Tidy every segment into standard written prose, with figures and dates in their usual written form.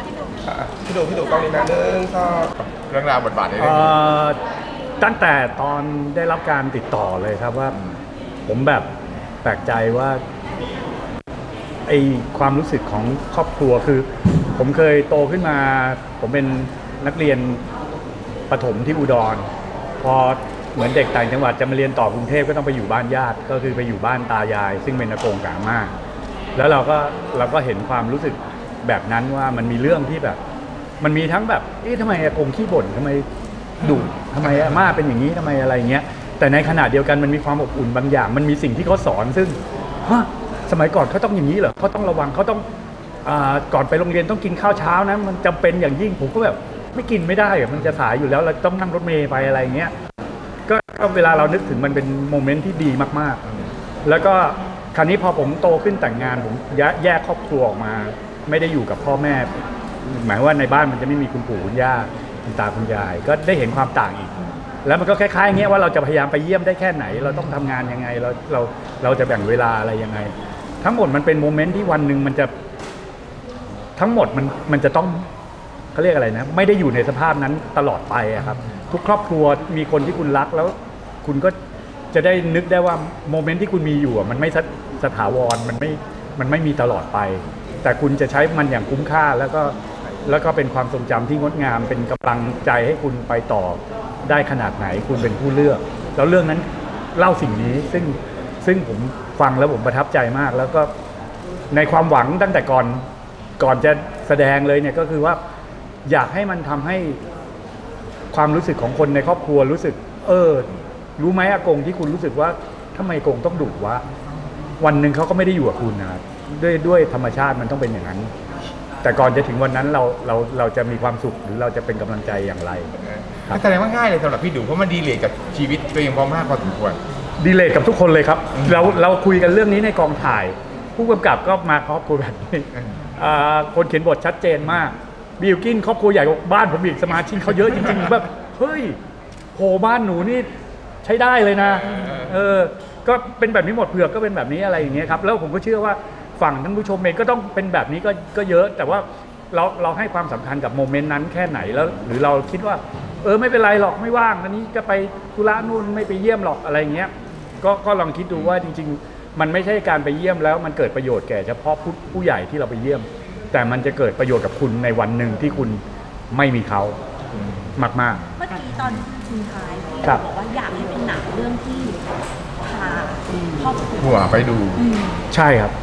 พี่ดูกล้องนี้นะก็เรื่องราวบทบาทได้ตั้งแต่ตอนได้รับการติดต่อเลยครับว่าผมแบบแปลกใจว่าไอความรู้สึกของครอบครัวคือผมเคยโตขึ้นมาผมเป็นนักเรียนประถมที่อุดรพอเหมือนเด็กต่างจังหวัดจะมาเรียนต่อกรุงเทพก็ต้องไปอยู่บ้านญาติก็คือไปอยู่บ้านตายายซึ่งเป็นอากงกับอาม่าแล้วเราก็เห็นความรู้สึกแบบนั้นว่ามันมีเรื่องที่แบบมันมีทั้งแบบทำไมอากงขี้บ่นทำไมดุทำไมอาม่าเป็นอย่างนี้ทำไมอะไรเงี้ยแต่ในขณะเดียวกันมันมีความอบอุ่นบางอย่างมันมีสิ่งที่เขาสอนซึ่งสมัยก่อนเขาต้องอย่างนี้เหรอเขาต้องระวังเขาต้องก่อนไปโรงเรียนต้องกินข้าวเช้านะมันจำเป็นอย่างยิ่งผมก็แบบไม่กินไม่ได้มันจะสายอยู่แล้วเราต้องนั่งรถเมล์ไปอะไรเงี้ยก็เวลาเรานึกถึงมันเป็นโมเมนต์ที่ดีมากๆแล้วก็คราวนี้พอผมโตขึ้นแต่งงานผมแยกครอบครัวออกมาไม่ได้อยู่กับพ่อแม่หมายว่าในบ้านมันจะไม่มีคุณปู่คุณย่าคุณตาคุณยายก็ได้เห็นความต่างอีกแล้วมันก็คล้ายๆเงี้ยว่าเราจะพยายามไปเยี่ยมได้แค่ไหนเราต้องทำงานยังไงเราจะแบ่งเวลาอะไรยังไงทั้งหมดมันเป็นโมเมนต์ที่วันหนึ่งมันจะทั้งหมดมันจะต้องเขาเรียกอะไรนะไม่ได้อยู่ในสภาพนั้นตลอดไปครับทุกครอบครัวมีคนที่คุณรักแล้วคุณก็จะได้นึกได้ว่าโมเมนต์ที่คุณมีอยู่มันไม่สถาวรมันไม่มีตลอดไปแต่คุณจะใช้มันอย่างคุ้มค่าแล้วก็เป็นความทรงจำที่งดงามเป็นกำลังใจให้คุณไปต่อได้ขนาดไหนคุณเป็นผู้เลือกแล้วเรื่องนั้นเล่าสิ่งนี้ซึ่งผมฟังแล้วผมประทับใจมากแล้วก็ในความหวังตั้งแต่ก่อนจะแสดงเลยเนี่ยก็คือว่าอยากให้มันทำให้ความรู้สึกของคนในครอบครัวรู้สึกรู้ไหมอากงที่คุณรู้สึกว่าทำไมอากงต้องดุวะวันหนึ่งเขาก็ไม่ได้อยู่กับคุณนะด้วยธรรมชาติมันต้องเป็นอย่างนั้นแต่ก่อนจะถึงวันนั้นเราจะมีความสุขหรือเราจะเป็นกำลังใจอย่างไรแสดงว่าง่ายเลยสำหรับพี่ดูเพราะมันดีเลทกับชีวิตตัวเองมากพอสมควรดีเลทกับทุกคนเลยครับเราคุยกันเรื่องนี้ในกองถ่ายผู้กำกับก็มาครอบครัวแบบนี้คนเขียนบทชัดเจนมากบิลกินครอบครัวใหญ่กว่าบ้านผมอีกสมาชิกเขาเยอะจริงๆแบบเฮ้ยโหบ้านหนูนี่ใช้ได้เลยนะก็เป็นแบบนี้หมดเผือกก็เป็นแบบนี้อะไรอย่างเงี้ยครับแล้วผมก็เชื่อว่าฝั่งท่านผู้ชมเองก็ต้องเป็นแบบนี้ก็เยอะแต่ว่าเราให้ความสำคัญกับโมเมนต์นั้นแค่ไหนแล้วหรือเราคิดว่าไม่เป็นไรหรอกไม่ว่างอันนี้จะไปธุระนู่นไม่ไปเยี่ยมหรอกอะไรเงี้ยก็ลองคิดดูว่าจริงๆมันไม่ใช่การไปเยี่ยมแล้วมันเกิดประโยชน์แก่เฉพาะผู้ใหญ่ที่เราไปเยี่ยมแต่มันจะเกิดประโยชน์กับคุณในวันหนึ่งที่คุณไม่มีเขามากๆเมื่อกี้ตอนทิ้งท้ายบอกว่าอยากให้เป็นหนังเรื่องที่พาครอบครัวไปดูใช่ครับ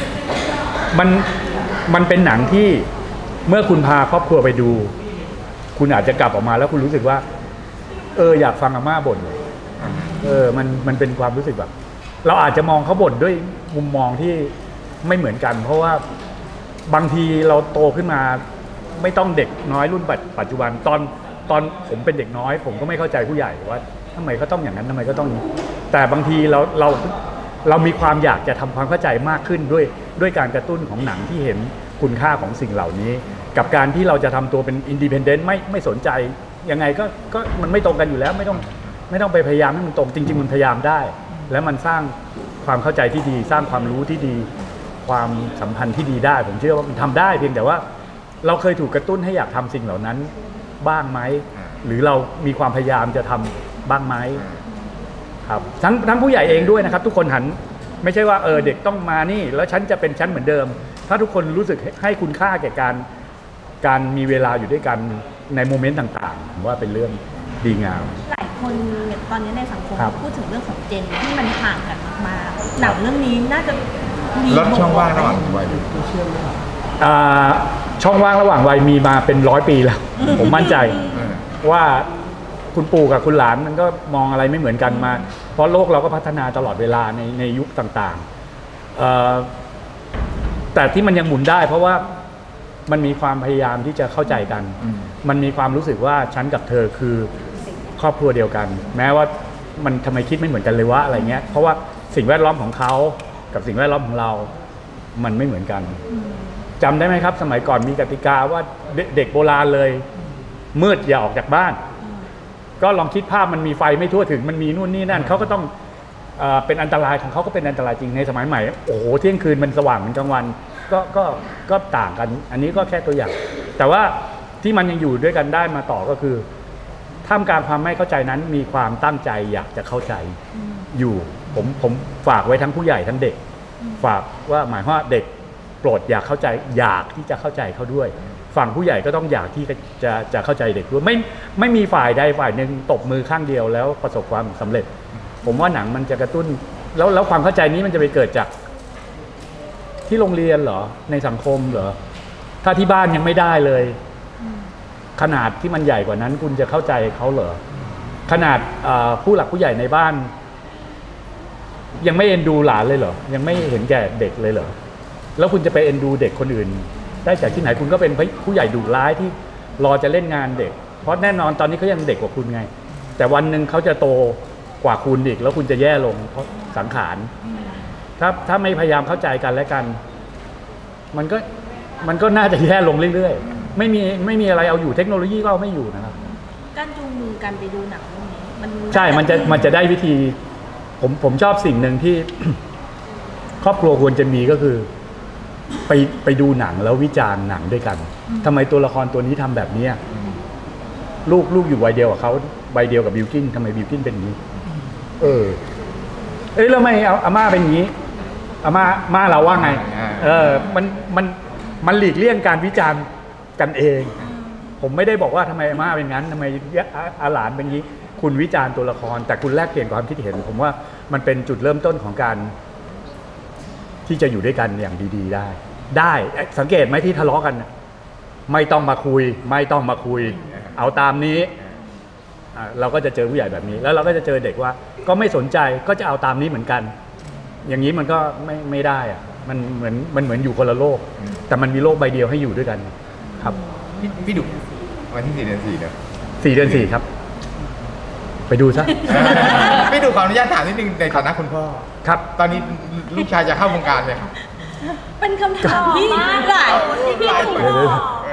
มันเป็นหนังที่เมื่อคุณพาครอบครัวไปดูคุณอาจจะกลับออกมาแล้วคุณรู้สึกว่าอยากฟังอาม่าบ่นมันเป็นความรู้สึกแบบเราอาจจะมองเขาบ่นด้วยมุมมองที่ไม่เหมือนกันเพราะว่าบางทีเราโตขึ้นมาไม่ต้องเด็กน้อยรุ่นปัจจุบันตอนผมเป็นเด็กน้อยผมก็ไม่เข้าใจผู้ใหญ่ว่าทำไมเขาต้องอย่างนั้นทำไมก็ต้องแต่บางทีเรามีความอยากจะทำความเข้าใจมากขึ้นด้วยการกระตุ้นของหนังที่เห็นคุณค่าของสิ่งเหล่านี้กับการที่เราจะทำตัวเป็นอินดิเพนเดนต์ไม่สนใจยังไงก็มันไม่ตรงกันอยู่แล้วไม่ต้องไปพยายามให้มันตรงจริงๆมันพยายามได้แล้วมันสร้างความเข้าใจที่ดีสร้างความรู้ที่ดีความสัมพันธ์ที่ดีได้ผมเชื่อว่ามันทำได้เพียงแต่ว่าเราเคยถูกกระตุ้นให้อยากทำสิ่งเหล่านั้นบ้างไหมหรือเรามีความพยายามจะทำบ้างไหมครับทั้งผู้ใหญ่เองด้วยนะครับทุกคนหันไม่ใช่ว่าเด็กต้องมานี่แล้วฉันจะเป็นฉันเหมือนเดิมถ้าทุกคนรู้สึกให้คุณค่าแก่การมีเวลาอยู่ด้วยกันในโมเมนต์ต่างๆผมว่าเป็นเรื่องดีงามหลายคนตอนนี้ในสังคมพูดถึงเรื่องของเจนที่มันห่างกันมากๆหนังเรื่องนี้น่าจะลดช่องว่างระหว่างวัยช่องว่างระหว่างวัยมีมาเป็น100 ปีแล้วผมมั่นใจว่าคุณปู่กับคุณหลานมันก็มองอะไรไม่เหมือนกันมาเพราะโลกเราก็พัฒนาตลอดเวลาในยุคต่างๆแต่ที่มันยังหมุนได้เพราะว่ามันมีความพยายามที่จะเข้าใจกันมันมีความรู้สึกว่าฉันกับเธอคือครอบครัวเดียวกันแม้ว่ามันทำไมคิดไม่เหมือนกันเลยวะอะไรเงี้ยเพราะว่าสิ่งแวดล้อมของเขากับสิ่งแวดล้อมของเรามันไม่เหมือนกันจำได้ไหมครับสมัยก่อนมีกติกาว่าเด็กโบราณเลยมืดอย่าออกจากบ้านก็ลองคิดภาพมันมีไฟไม่ทั่วถึงมันมีนู่นนี่นั่นเขาก็ต้องเป็นอันตรายของเขาก็เป็นอันตรายจริงในสมัยใหม่โอ้โหเที่ยงคืนมันสว่างเหมือนกลางวันก็ต่างกันอันนี้ก็แค่ตัวอย่างแต่แต่ว่าที่มันยังอยู่ด้วยกันได้มาต่อก็คือท่ามกลางความไม่เข้าใจนั้นมีความตั้งใจอยากจะเข้าใจอยู่ผมฝากไว้ทั้งผู้ใหญ่ทั้งเด็กฝากว่าหมายว่าเด็กโปรดอยากเข้าใจอยากที่จะเข้าใจเขาด้วยฝั่งผู้ใหญ่ก็ต้องอยากที่จะเข้าใจเด็กด้วยไม่มีฝ่ายใดฝ่ายหนึ่งตบมือข้างเดียวแล้วประสบความสำเร็จผมว่าหนังมันจะกระตุ้นแล้วความเข้าใจนี้มันจะไปเกิดจากที่โรงเรียนเหรอในสังคมเหรอถ้าที่บ้านยังไม่ได้เลยขนาดที่มันใหญ่กว่านั้นคุณจะเข้าใจเขาเหรอขนาดผู้หลักผู้ใหญ่ในบ้านยังไม่เอ็นดูหลานเลยเหรอยังไม่เห็นแก่เด็กเลยเหรอแล้วคุณจะไปเอ็นดูเด็กคนอื่นได้จากที่ไหนคุณก็เป็นผู้ใหญ่ดุร้ายที่รอจะเล่นงานเด็กเพราะแน่นอนตอนนี้เขายังเด็กกว่าคุณไงแต่วันหนึ่งเขาจะโตกว่าคุณอีกแล้วคุณจะแย่ลงเพราะสังขารถ้าไม่พยายามเข้าใจกันและกันมันก็น่าจะแย่ลงเรื่อยๆไม่มีอะไรเอาอยู่เทคโนโลยีก็เอาไม่อยู่นะครับการจูงมือกันไปดูหนังเรื่องนี้ใช่มันจะได้วิธีผมชอบสิ่งหนึ่งที่ ครอบครัวควรจะมีก็คือไปดูหนังแล้ววิจารณ์หนังด้วยกันทำไมตัวละครตัวนี้ทำแบบนี้ลูกอยู่วัยเดียวกับเขาวัยเดียวกับบิลกิ้นทำไมบิลกิ้นเป็นอย่างนี้แล้วไม่เอาอาม่าเป็นอย่างนี้อาม่าเราว่าไงมันหลีกเลี่ยงการวิจารณ์กันเองผมไม่ได้บอกว่าทำไมอาม่าเป็นงั้นทำไมอาหลานเป็นอย่างนี้คุณวิจารณ์ตัวละครแต่คุณแลกเปลี่ยนความคิดเห็นผมว่ามันเป็นจุดเริ่มต้นของการที่จะอยู่ด้วยกันอย่างดีๆได้สังเกตไหมที่ทะเลาะกันไม่ต้องมาคุยเอาตามนี้เราก็จะเจอผู้ใหญ่แบบนี้แล้วเราก็จะเจอเด็กว่าก็ไม่สนใจก็จะเอาตามนี้เหมือนกันอย่างนี้มันก็ไม่ได้อะมันเหมือนอยู่คนละโลกแต่มันมีโลกใบเดียวให้อยู่ด้วยกันครับพี่ดุวันที่4 เดือน 4เนอะ 4 เดือน 4ครับไปดูซะพี่ดุขออนุญาตถามนิดนึงในฐานะคุณพ่อครับตอนนี้ลูกชายจะเข้าวงการเลยครับเป็นคำถามที่หลายที่พี่ดู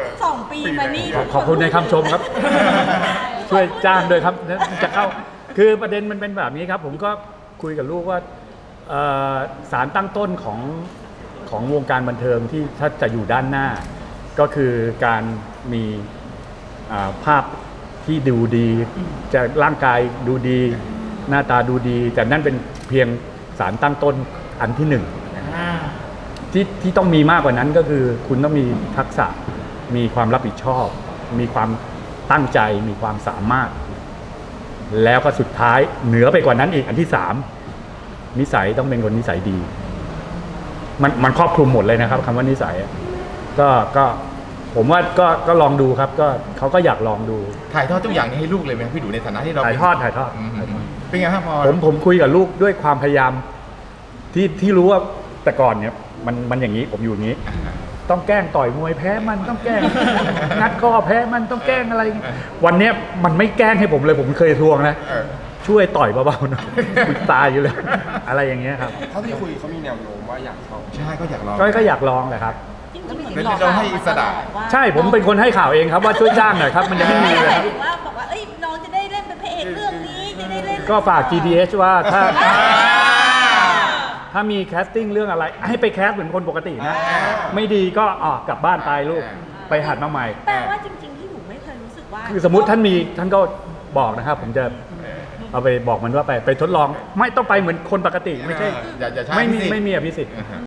2 ปีมานี่ขอบคุณในคำชมครับช่วยจ้างด้วยครับจะเข้าคือประเด็นมันเป็นแบบนี้ครับผมก็คุยกับลูกว่าสารตั้งต้นของวงการบันเทิงที่ถ้าจะอยู่ด้านหน้าก็คือการมีภาพที่ดูดีจะร่างกายดูดีหน้าตาดูดีแต่นั่นเป็นเพียงสารตั้งต้นอันที่1ที่ต้องมีมากกว่านั้นก็คือคุณต้องมีทักษะมีความรับผิดชอบมีความตั้งใจมีความสามารถแล้วก็สุดท้ายเหนือไปกว่านั้นอีกอันที่3นิสัยต้องเป็นคนนิสัยดีมันครอบคลุมหมดเลยนะครับคำว่านิสัยก็ผมว่าก็ลองดูครับก็เขาก็อยากลองดูถ่ายทอดทุกอย่างนี้ให้ลูกเลยไหมพี่ดูในฐานะที่เราถ่ายทอดเป็นไงครับพอผมคุยกับลูกด้วยความพยายามที่รู้ว่าแต่ก่อนเนี่ยมันอย่างนี้ผมอยู่อย่างนี้ต้องแกล้งต่อยมวยแพ้มันต้องแกล้งงัดข้อแพ้มันต้องแกล้งอะไรวันนี้มันไม่แกล้งให้ผมเลยผมเคยทวงนะช่วยต่อยเบาๆหน่อยคุณตายอยู่เลยอะไรอย่างเงี้ยครับเขาที่คุยเขามีแนวโน้มว่าอยากเข้าใช่ก็อยากลองก็อยากลองแหละครับเราให้อิสระใช่ผมเป็นคนให้ข่าวเองครับว่าช่วยจ้างหน่อยครับมันยังไม่มีเลยว่าบอกว่าน้องจะได้เล่นเป็นพระเอกเรื่องนี้จะได้เล่นก็ฝาก GDH ว่าถ้ามีแคสติ้งเรื่องอะไรให้ไปแคสเหมือนคนปกตินะไม่ดีก็กลับบ้านไปลูกไปหัดมาใหม่แปลว่าจริงๆที่หนูไม่เคยรู้สึกว่าคือสมมติท่านก็บอกนะครับผมจะเอาไปบอกมันว่าไปทดลองไม่ต้องไปเหมือนคนปกติไม่ใช่ไม่มีอภิสิทธิ์